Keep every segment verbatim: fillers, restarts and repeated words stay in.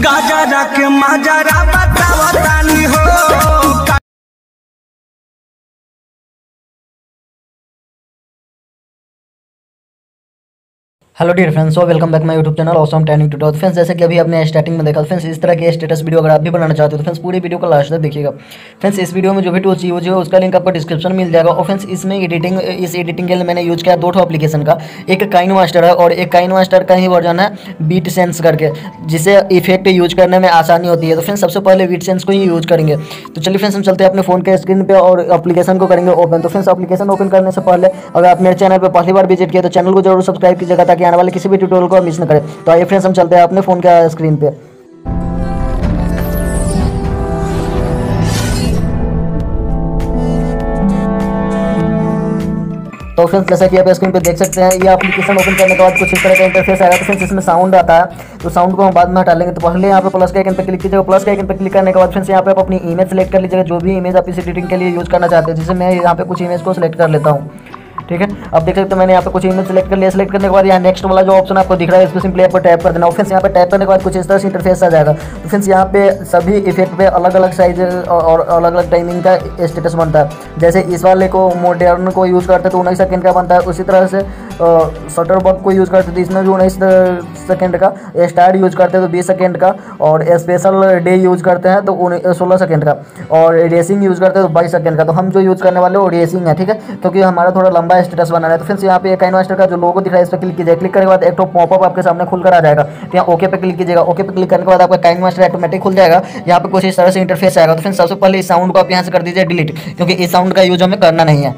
गाजरा के माजरा बतावतानी हो। Hello dear friends, so welcome back my YouTube channel awesome training tutorial. Friends, जैसे कि अभी आपने स्टार्टिंग में देखा फ्रेंड्स, इस तरह के स्टेटस वीडियो अगर आप भी बनाना चाहते हो तो फ्रेंड्स पूरी वीडियो को लास्ट तक देखिएगा। फ्रेंड्स, इस वीडियो में जो भी टूल्स यूज है उसका लिंक आपको डिस्क्रिप्शन में मिल जाएगा। और फ्रेंड्स, इसमें एडिटिंग इस एडिटिंग के लिए मैंने यूज किया दो ठो एप्लीकेशन का, एक काइनमास्टर है और एक काइनमास्टर का ही वर्जन है बीट सेंस करके, जिससे इफेक्ट यूज करने में आसानी होती है। तो फ्रेंड्स, सबसे पहले बीट सेंस को ही यूज करेंगे। तो चलिए फ्रेंड्स, हम चलते हैं अपने फोन के स्क्रीन पे और एप्लीकेशन को करेंगे ओपन। तो फ्रेंड्स, एप्लीकेशन ओपन करने से पहले अगर आप मेरे चैनल पर पहली बार विजिट किया तो चैनल को जरूर सब्सक्राइब कीजिएगा ताकि आने वाले किसी भी ट्यूटोरियल को मिस न करें। तो आइए फ्रेंड्स, हम चलते हैं अपने फोन के स्क्रीन पे। तो फ्रेंड्स, जैसा कि आप स्क्रीन पे देख सकते हैं, ये एप्लीकेशन ओपन करने के बाद कुछ इस तरह का इंटरफेस आएगा। तो फ्रेंड्स, इसमें साउंड आता है, तो साउंड को हम बाद में हटा लेंगे। तो पहले यहाँ पे प्लस के आइकन पे क्लिक कीजिएगा। प्लस के आइकन पे क्लिक करने के बाद फ्रेंड्स यहाँ पे आप अपनी इमेज सेलेक्ट कर लीजिएगा, जो भी इमेज आप इस एडिटिंग के लिए यूज करना चाहते हैं। जैसे मैं यहाँ पे कुछ इमेज को सिलेक्ट कर लेता हूँ, ठीक है। अब देख सकते हैं मैंने यहाँ पे कुछ इमेज सेलेक्ट कर लिया। सेलेक्ट करने के बाद यहाँ नेक्स्ट वाला जो ऑप्शन आपको दिख रहा है, इसको सिंपली आपको टैप कर देना। और फ्रेंड्स, यहाँ पे टैप करने के बाद कुछ इस तरह से इंटरफेस आ जाएगा। तो फ्रेंड्स, यहाँ पे सभी इफेक्ट पे अलग अलग साइज और अलग अलग टाइमिंग का स्टेटस बनता है। जैसे इस वाले को मॉडर्न को यूज़ करते हैं तो उन्नीस सेकंड का बनता है। उसी तरह से शटर बग को यूज़ करते हैं तो इसमें भी उन्नीस सेकंड का, स्टार यूज करते हैं तो बीस सेकंड का, और स्पेशल डे यूज करते हैं तो सोलह सेकंड का, और रेसिंग यूज करते हैं तो बाईस सेकंड का। तो हम जो यूज़ करने वाले वो रेसिंग है, ठीक है, क्योंकि हमारा थोड़ा लंबा स्टेटस बनाना है। तो फ्रेंड्स, यहाँ पे काइनमास्टर का जो लोगो दिख रहा है इस पर क्लिक कीजिए। क्लिक करने के बाद एक तो पॉपअप आपके सामने खुलकर आ जाएगा। तो यहाँ ओके पे क्लिक कीजिएगा। ओके पे क्लिक करने के बाद आपका काइनमास्टर ऑटोमेटिक खुल जाएगा। यहाँ पे कुछ इस तरह से इंटरफेस आएगा। तो फ्रेंड्स, सबसे पहले इस साउंड को आप यहाँ से कर दीजिए डिलीट, क्योंकि इस साउंड का यूज हमें करना नहीं है।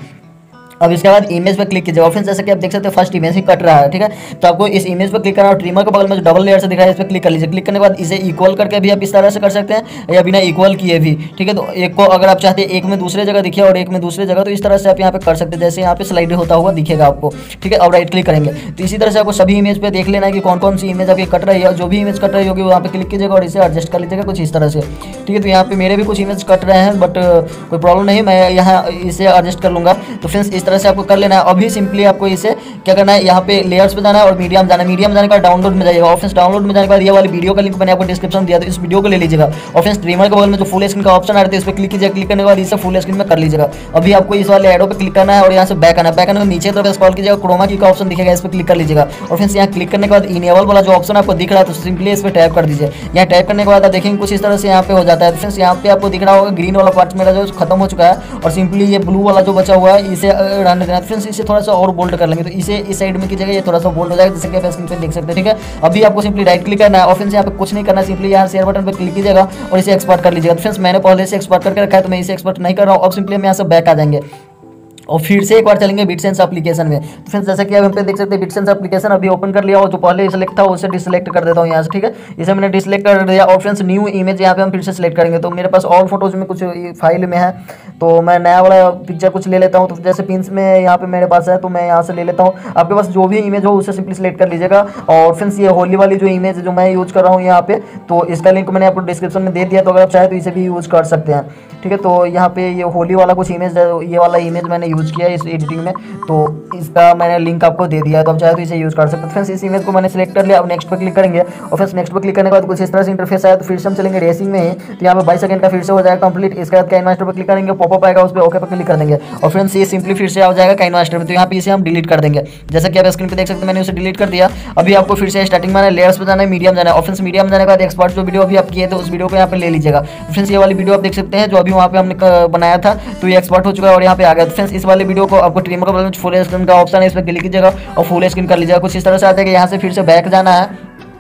अब इसके बाद इमेज पे क्लिक कीजिएगा। फ्रेंड्स, जैसे कि आप देख सकते हैं फर्स्ट इमेज ही कट रहा है, ठीक है। तो आपको इस इमेज पे क्लिक करना और ट्रिमर के बगल में जो डबल लेयर से दिख रहा है इस पर क्लिक कर लीजिए। क्लिक करने के बाद इसे इक्वल करके भी आप इस तरह से कर सकते हैं या बिना इक्वल किए भी, ठीक है। तो एक को अगर आप चाहते हैं एक में दूसरे जगह दिखे और एक में दूसरे जगह, तो इस तरह से आप यहाँ पे कर सकते हैं। जैसे यहाँ पे स्लाइड होता हुआ दिखेगा आपको, ठीक है। और राइट क्लिक करेंगे तो इसी तरह से आपको सभी इमेज पे देख लेना है कि कौन कौन सी इमेज आपकी कट रही है। जो भी इमेज कट रही होगी वहाँ पे क्लिक कीजिएगा और इसे एडजस्ट कर लीजिएगा कुछ इस तरह से, ठीक है। तो यहाँ पे मेरे भी कुछ इमेज कट रहे हैं, बट कोई प्रॉब्लम नहीं, मैं यहाँ इसे एडजस्ट कर लूँगा। तो फ्रेंड्स, इस तरह से आपको कर लेना है। अभी सिंपली आपको इसे क्या करना है, यहाँ पे लेयर्स पे जाना है और मीडियम जाना है। मीडियम जाने का डाउनलोड में जाइएगा। और फ्रेंड्स, डाउनलोड में जाने के बाद ये वाली वीडियो का लिंक मैंने आपको डिस्क्रिप्शन दिया, तो इस वीडियो को ले लीजिएगा। और फ्रेंड्स, ट्रिमर के बगल में जो फुल स्क्रीन का ऑप्शन आ रहा है इस पर क्लिक कीजिए। क्लिक करने के बाद इसे फुल स्क्रीन में कर लीजिएगा। अभी आपको इस वाले एडो पे क्लिक करना है और यहाँ से बैक आना है। बैक आने के नीचे तरफ स्क्रॉल कीजिएगा, क्रोमा की का ऑप्शन दिखेगा, इस पर क्लिक कर लीजिएगा। और फ्रेंड्स, यहाँ क्लिक करने के बाद इनेबल वाला जो ऑप्शन आपको दिख रहा है तो सिंपली इस पर टैप कर दीजिए। यहाँ टैप करने के बाद आप देखेंगे कुछ इस तरह से यहाँ पे हो जाता है। फ्रेंड्स, यहाँ पे आपको दिख रहा होगा ग्रीन वाला पार्ट मेरा जो खत्म हो चुका है और सिंपली ये ब्लू वाला जो बचा हुआ है इसे रहने देना। फ्रेंड्स, इसे थोड़ा सा और बोल्ड कर लेंगे, तो इसे इस साइड में की जगह ये थोड़ा सा बोल्ड हो जाएगा, जैसे कि आप स्क्रीन पे देख सकते हैं, ठीक है। अभी आपको सिंपली राइट क्लिक करना है और फ्रेंड्स यहाँ पे कुछ नहीं करना, सिंपली यहाँ शेयर बटन पे क्लिक कीजिएगा और इसे एक्सपोर्ट कर लीजिएगा। फ्रेंड्स, मैंने पहले से एक्सपोर्ट करके रखा है तो मैं इसे एक्सपोर्ट नहीं कर रहा हूँ। अब सिंपली हम यहाँ से बैक आ जाएंगे और फिर से एक बार चलेंगे BitSense एप्लीकेशन में। तो फ्रेंड्स, जैसा कि आप यहाँ पे देख सकते हैं BitSense एप्लीकेशन अभी ओपन कर लिया और जो पहले सिलेक्ट था उसे डिसलेक्ट कर देता हूँ यहाँ से, ठीक है। इसे मैंने डिसलेक्ट कर दिया। और फ्रेंड्स, न्यू इमेज यहाँ पे हम फिर से सिलेक्ट करेंगे। तो मेरे पास ऑल फोटोज में कुछ फाइल में है, तो मैं नया वाला पिक्चर कुछ ले लेता हूँ। तो जैसे पिंस में यहाँ पे मेरे पास है तो मैं यहाँ से ले लेता हूँ। आपके पास जो भी इमेज हो उसे सिंपली सिलेक्ट कर लीजिएगा। और फ्रेंड्स, ये होली वाली जो इमेज जो मैं यूज़ कर रहा हूँ यहाँ पे, तो इसका लिंक मैंने आपको डिस्क्रिप्शन में दे दिया, तो अगर आप चाहे तो इसे भी यूज़ कर सकते हैं, ठीक है। तो यहाँ पे ये होली वाला कुछ इमेज, ये वाला इमेज मैंने यूज़ किया है इस एडिटिंग में, तो इसका मैंने लिंक आपको दे दिया है, तो आप चाहे तो इसे यूज़ कर सकते हैं। फ्रेंड्स, इस इमेज को मैंने सेलेक्ट कर लिया। अब नेक्स्ट पे क्लिक करेंगे और फ्रेंड्स नेक्स्ट पे क्लिक करने के बाद कुछ इस तरह से इंटरफेस आया। तो फिर से हम चलेंगे रेसिंग में ही, तो यहाँ पे बाईस सेकंड का फिर से हो जाएगा कंप्लीट। इसके बाद काइनमास्टर पर क्लिक करेंगे, पॉपअप आएगा, उस पर ओके पर क्लिक कर देंगे और फ्रेंड्स ये सिंपली फिर से आ जाएगा काइनमास्टर में। तो यहाँ पे इसे हम डिलीट कर देंगे। जैसा कि आप स्क्रीन पे देख सकते हैं मैंने उसे डिलीट कर दिया। अभी आपको फिर से स्टार्टिंग में लेयर्स पे जाना है, मीडियम जाना है। और फ्रेंड्स, मीडियम जाने के बाद एक्सपोर्ट जो वीडियो अभी आप किए तो उस वीडियो को यहाँ पे ले लीजिएगा। फ्रेंड्स, ये वाली वीडियो आप देख सकते हैं जो अभी वहाँ पे हमने बनाया था, तो ये एक्सपोर्ट हो चुका है और यहाँ पे आ गया। तो फ्रेंड्स, इस वाले वीडियो को आपको ट्रिमर का बटन फुल स्क्रीन का ऑप्शन है, इस पर क्लिक कीजिएगा और फुल स्क्रीन कर लीजिएगा। कुछ इस तरह से आ जाएगा। यहाँ से फिर से बैक जाना है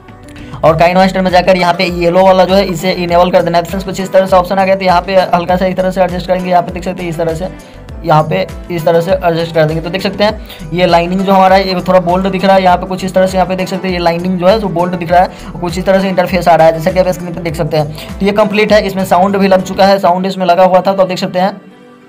और काइनमास्टर में जाकर यहाँ पे येलो वाला जो है इसे इनेबल कर देना है। फ्रेंड्स, कुछ इस तरह से ऑप्शन आ गया, तो यहाँ पे हल्का सा इस तरह से एडजस्ट करेंगे। यहाँ पे देख सकते हैं इस तरह से, यहाँ पे इस तरह से एडजस्ट कर देंगे। तो देख सकते हैं ये लाइनिंग जो हमारा है ये थोड़ा बोल्ड दिख रहा है। यहाँ पे कुछ इस तरह से यहाँ पे देख सकते हैं ये लाइनिंग जो है जो बोल्ड दिख रहा है, कुछ इस तरह से इंटरफेस आ रहा है, जैसा कि आप स्क्रीन पे देख सकते हैं। तो ये कंप्लीट है। इसमें साउंड भी लग चुका है, साउंड इसमें लगा हुआ था, तो आप देख सकते हैं,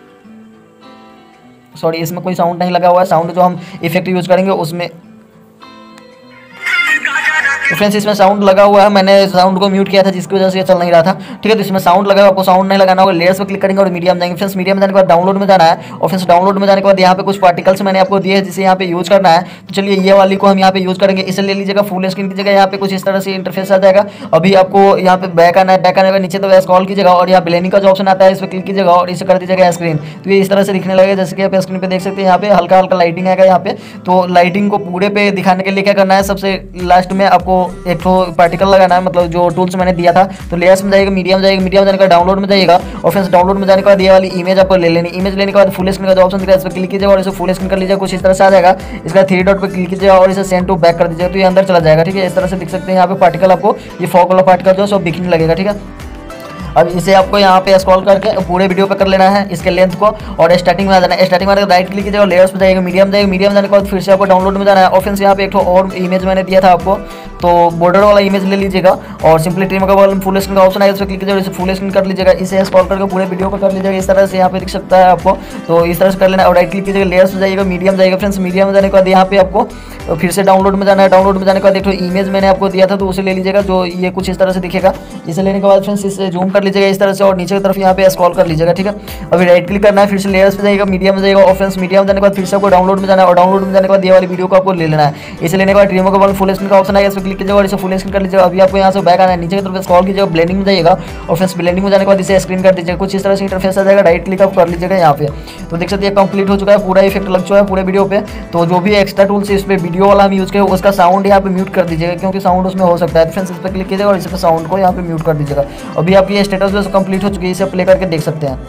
सॉरी इसमें कोई साउंड नहीं लगा हुआ है। साउंड जो हम इफेक्ट यूज करेंगे उसमें फ्रेंड्स इसमें साउंड लगा हुआ है, मैंने साउंड को म्यूट किया था जिसकी वजह से ये चल नहीं रहा था। ठीक है, तो इसमें साउंड लगा, आपको साउंड नहीं लगाना होगा, लेयर्स पे क्लिक करेंगे और मीडिया में जाएंगे। फ्रेंड्स मीडिया में जाने के बाद डाउनलोड में जाना है और फ्रेंड्स डाउनलोड में जाने के बाद यहाँ पे कुछ पार्टिकल्स मैंने आपको दिए हैं जिसे यहाँ पे यूज करना है। तो चलिए ये वाली को हम यहाँ पे यूज करेंगे, इसे ले लीजिएगा फुल स्क्रीन की जगह। यहाँ पे कुछ इस तरह से इंटरफेस आ जाएगा। अभी आपको यहाँ पे बैक आना है, बैक आने के नीचे तो स्क्रॉल कीजिएगा और यहाँ ब्लेंडिंग का जो ऑप्शन आता है इस पर क्लिक कीजिएगा और इसे कर दीजिएगा स्क्रीन। तो ये इस तरह से दिखने लगेगा जैसे कि आप स्क्रीन पे देख सकते हैं। यहाँ पे हल्का हल्का लाइटिंग आएगा यहाँ पे। तो लाइटिंग को पूरे पे दिखाने के लिए क्या करना है, सबसे लास्ट में आपको एक तो पार्टिकल लगाना है, मतलब जो टूल्स मैंने दिया था। तो लेयर्स में जाएगा, मीडिया में जाएगा, मीडिया में जाने का डाउनलोड में जाएगा और फ्रेंड्स डाउनलोड में जाने के बाद ये वाली इमेज आपको ले लेनी। इमेज लेने के बाद फुल स्क्रीन का जो ऑप्शन दिख रहा है इस पर क्लिक कीजिएगा और इसे फुल स्क्रीन कर लीजिएगा। कुछ इस तरह से आ जाएगा। इसका थ्री डॉट पर क्लिक कीजिएगा और इसे सेंड टू बैक कर दीजिएगा तो ये अंदर चला जाएगा। ठीक है, इस तरह से दिख सकते हैं यहाँ पे पार्टिकल, आपको ये फॉग वाला पार्टिकल जो है सब दिखने लगेगा। ठीक है, अब इसे आपको यहाँ पे स्क्रॉल करके पूरे वीडियो पे कर लेना है इसके लेंथ को और स्टार्टिंग में आ जाना है। स्टार्टिंग में राइट क्लिक कीजिएगा, लेयर्स पे जाएगा, मीडियम में जाएगा, मीडियम जाने के बाद फिर से आपको डाउनलोड में जाना है और फ्रेंड्स यहाँ पे एक और इमेज मैंने दिया था आपको, तो बॉर्डर वाला इमेज ले लीजिएगा और सिंपली ट्रिम का बॉल फुल स्क्रीन का ऑप्शन है, इस पर क्लिक कीजिएगा, इसे फुल स्क्रीन कर लीजिएगा। इसे स्क्रॉल करके पूरे वीडियो पर कर लीजिएगा। इस तरह से यहाँ पे दिख सकता है आपको, तो इस तरह से कर लेना और राइट क्लिक कीजिएगा, लेयर्स में जाइएगा, मीडियम जाएगा। फ्रेंड्स मीडियम में जाने के बाद यहाँ पे आपको फिर से डाउनलोड में जाना है। डाउनलोड में जाने के बाद एक इमेज मैंने आपको दिया था तो उसे ले लीजिएगा, जो ये कुछ इस तरह से दिखेगा। इसे लेने के बाद फ्रेंड्स इसे जूम कर लीजिएगा इस तरह से और नीचे की तरफ यहाँ पे स्क्रॉल कर लीजिएगा। ठीक है, अभी राइट क्लिक करना है, फिर से लेयर्स पे जाएगा, मीडियम में जाएगा और फ्रेंड्स मीडियम जाने के बाद फिर से आपको डाउनलोड में जाना है और डाउनलोड में जाने के बाद ये वाली वीडियो को आपको ले लेना है। इसे लेने के बाद रिमूव का फुल स्क्रीन का ऑप्शन है, इस पर क्लिक कीजिएगा और इसे फुल स्क्रीन कर लीजिएगा। अभी आपको यहाँ से बैक आना है, नीचे की तरफ स्क्रॉल कीजिएगा, ब्लेंडिंग में जाइएगा और फ्रेंड्स ब्लेंडिंग में जाने के बाद इसे स्क्रीन कर दीजिएगा। कुछ इस तरह से इंटरफेस आ जाएगा, राइट क्लिक आप कर लीजिएगा यहाँ पे। तो देख सकते हैं कंप्लीट हो चुका है, पूरा इफेक्ट लग चुका है पूरे वीडियो पे। तो जो भी एक्स्ट्रा टूल्स इस पे वीडियो वाला हम यूज करें उसका साउंड यहाँ पे म्यूट कर दीजिएगा क्योंकि साउंड उसमें हो सकता है। फ्रेंड्स इस पर क्लिक कीजिएगा और इस पर साउंड को यहाँ पे म्यूट कर दीजिएगा। अभी आपकी ये स्टेटस जो कंप्लीट हो चुकी है, इसे प्ले करके देख सकते हैं।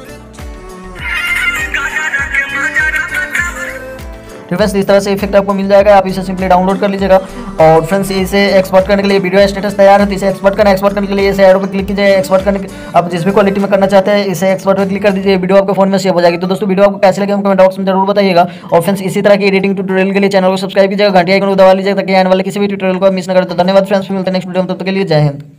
तो फ्रेंड्स इस तरह से इफेक्ट आपको मिल जाएगा, आप इसे सिंपली डाउनलोड कर लीजिएगा और फ्रेंड्स इसे एक्सपोर्ट करने के लिए वीडियो स्टेटस तैयार है तो इसे एक्सपोर्ट करना एक्सपोर्ट करने के लिए इसे एरो पे क्लिक कीजिए। एक्सपोर्ट करने आप जिस भी क्वालिटी में करना चाहते हैं इसे एक्सपोर्ट पे क्लिक कर दीजिए, वीडियो आपके फोन में सेव हो जाएगी। तो दोस्तों वीडियो आपको कैसे लगे कमेंट बॉक्स में जरूर बताइएगा और फ्रेंड्स इसी तरह की एडिटिंग ट्यूटोरियल के लिए चैनल को सब्सक्राइब कीजिएगा, घंटी आइकन को दबा लीजिएगा ताकि आने वाले किसी भी ट्यूटोरियल को मिस न करें। तो धन्यवाद फ्रेंड्स, मिलते हैं नेक्स्ट वीडियो में, तब तक के लिए जय हिंद।